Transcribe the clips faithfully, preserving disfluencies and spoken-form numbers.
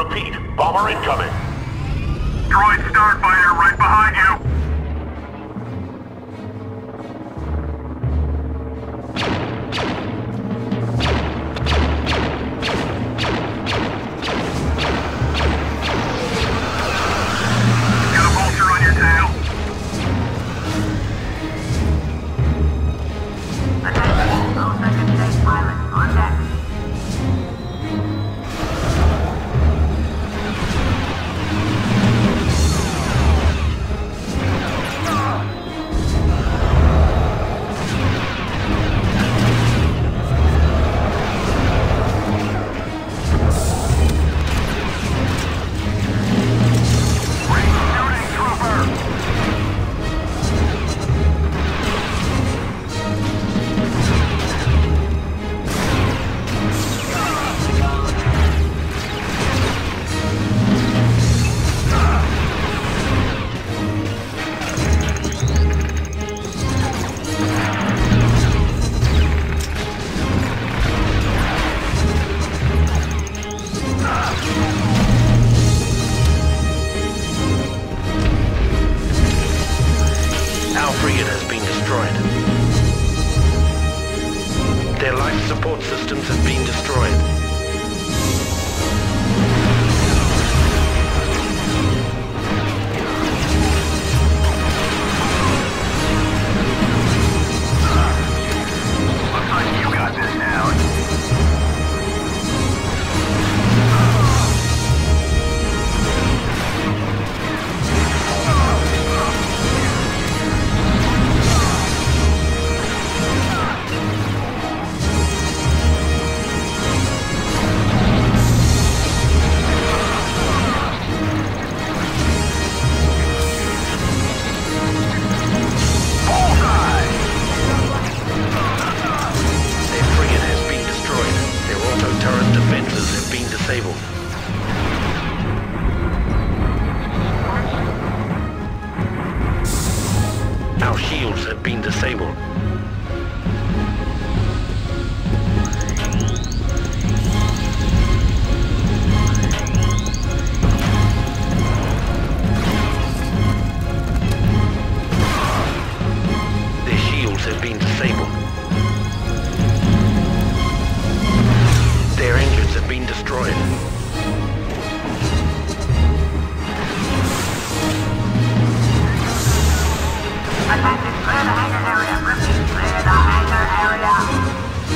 Repeat, bomber incoming. Droid Starfighter right behind you. Got a vulture on your tail. Attention, all second stage pilots on deck. Our shields have been disabled. Their shields have been disabled. Their engines have been destroyed. Attention, clear the hangar area. Repeat, clear the hangar area.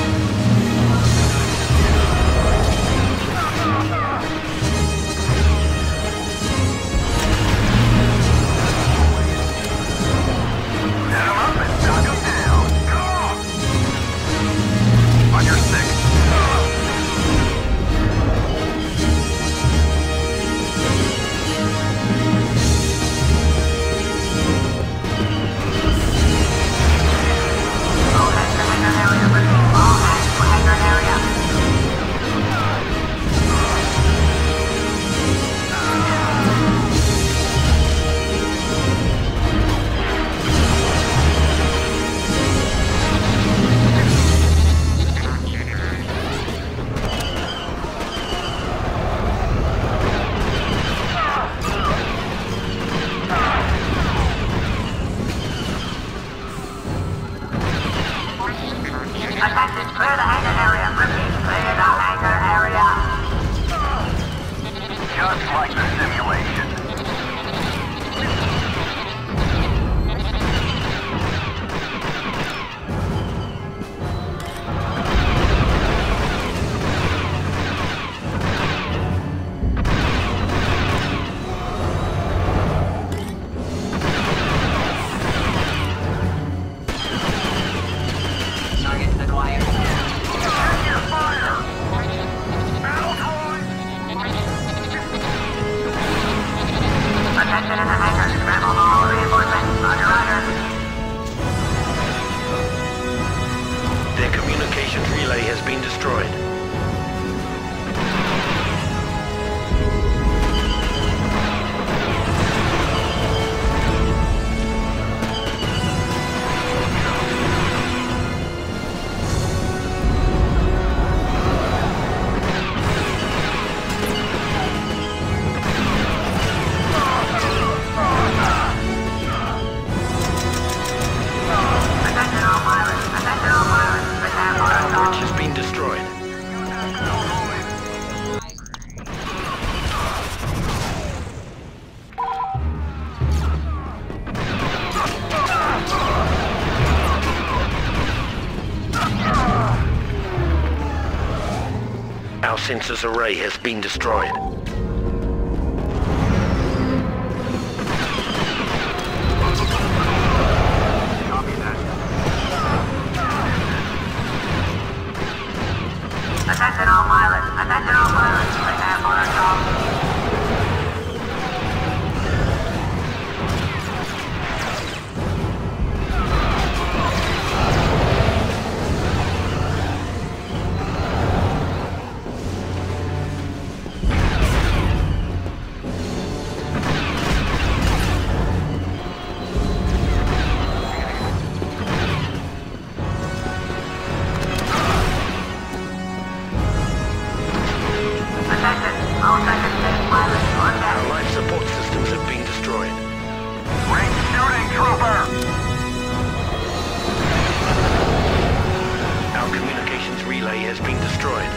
Set him up and knock him down. On your six. Attention, clear the hangar area. Repeat, clear the hangar area. Just like the simulation. Target acquired. bridge has been destroyed. Our sensors array has been destroyed. Attention all pilots! Attention all pilots! Prepare for assault! Our life support systems have been destroyed. Ring shooting, trooper! Our communications relay has been destroyed.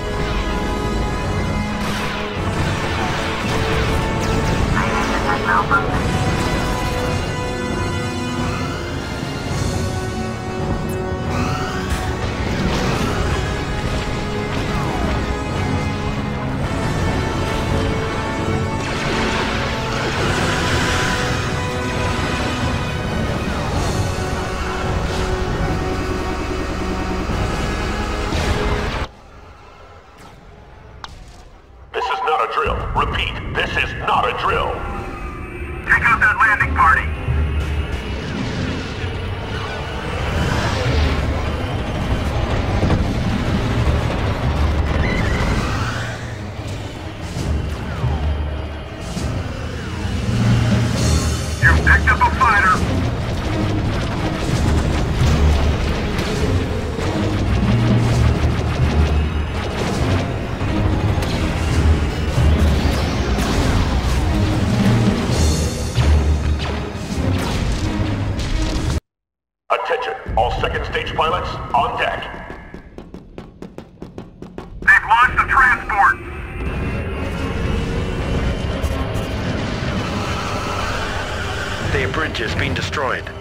This is not a drill. Repeat, this is not a drill. Take out that landing party. You've picked up a fighter. Attention, all second stage pilots on deck. They've launched the transport. Their bridge has been destroyed.